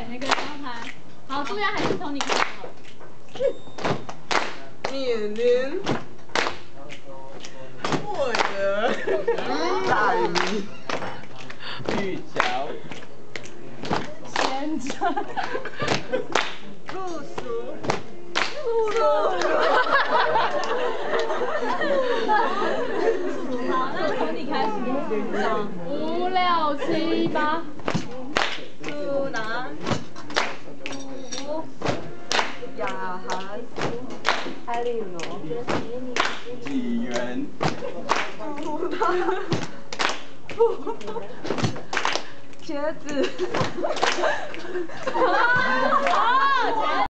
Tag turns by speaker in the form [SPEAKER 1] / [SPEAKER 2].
[SPEAKER 1] 每个人要拍。好，朱亚还是从你开始好了。
[SPEAKER 2] 面临我的大米玉桥
[SPEAKER 1] 先生，
[SPEAKER 2] 故事。
[SPEAKER 1] 好，那从你开始。5、6、7、8。
[SPEAKER 2] 苏南。雅涵。艾丽罗。纪元。茄子。